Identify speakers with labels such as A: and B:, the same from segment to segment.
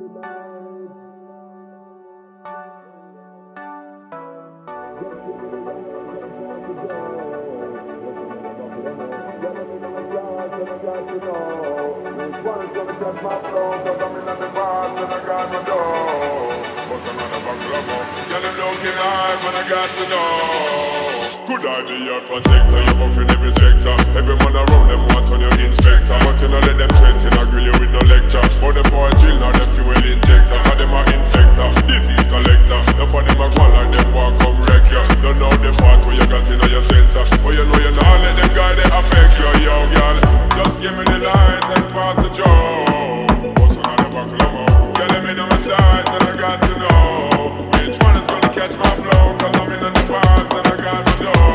A: Good idea, protector, you buff in every sector. Every man around them want on your inspector. But you know let them sweat in a grill you with no lecture. But the boy chill now them fuel injector. And them a infector, disease collector. Now for them a go like them walk come wreck you. Don't know the fault where you got in your center. But you know you not let them guy they affect you, yo girl. Just give me the light and pass the joe. What's another buckle of more? Girl, let me know my sight and I got to know which one is gonna catch my flow. Cause I'm in on the vibes and I got my dough.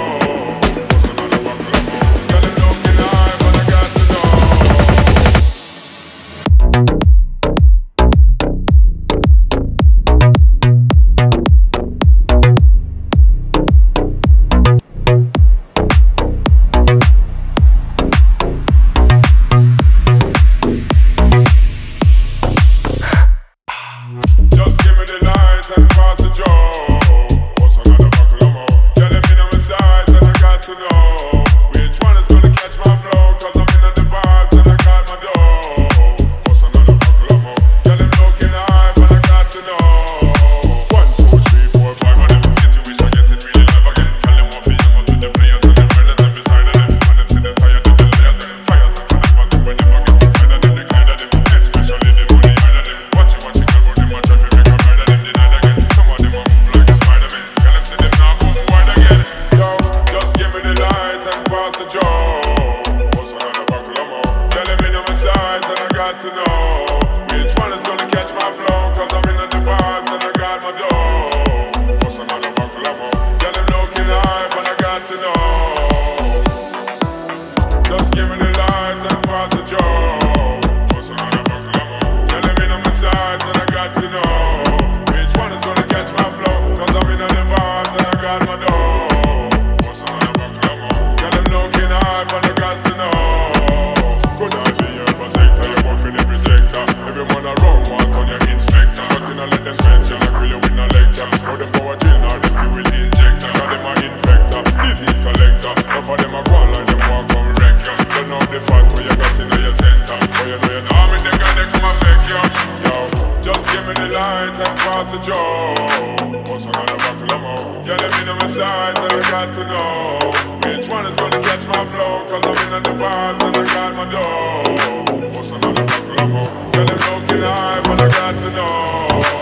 A: What's another buckle of more? Girl, them looking high, but I got to know.